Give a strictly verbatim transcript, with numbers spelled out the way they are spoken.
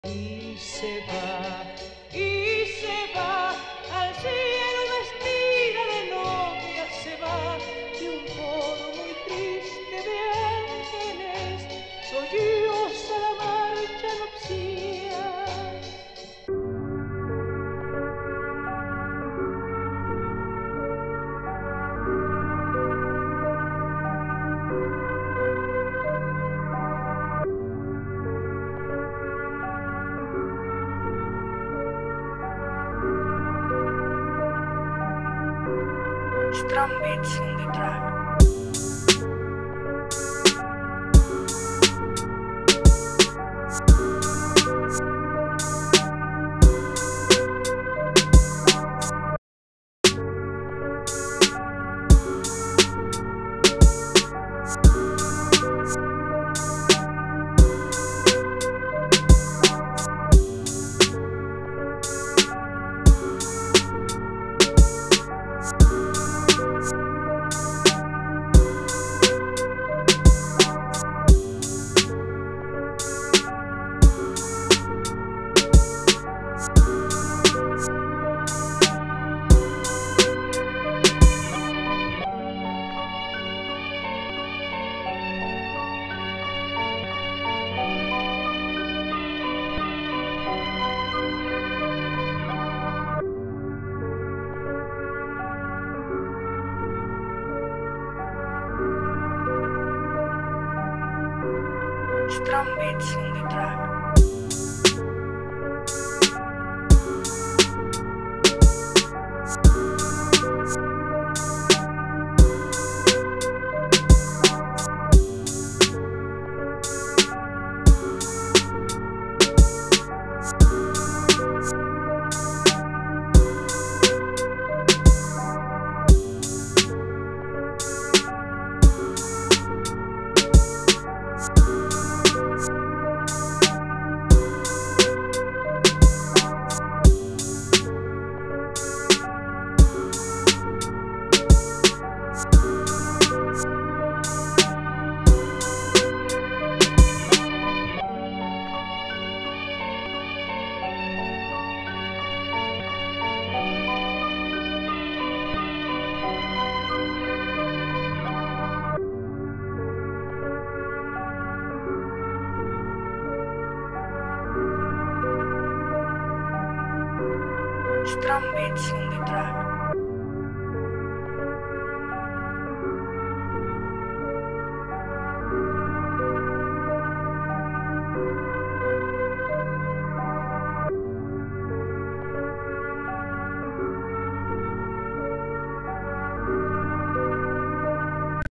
Y se va, y se va al cielo vestida de novia, se va de un coro muy triste de ángeles, solloza la marcha nupcial. Drum beats on the track. Drum beats on the track. Drum beats on the track.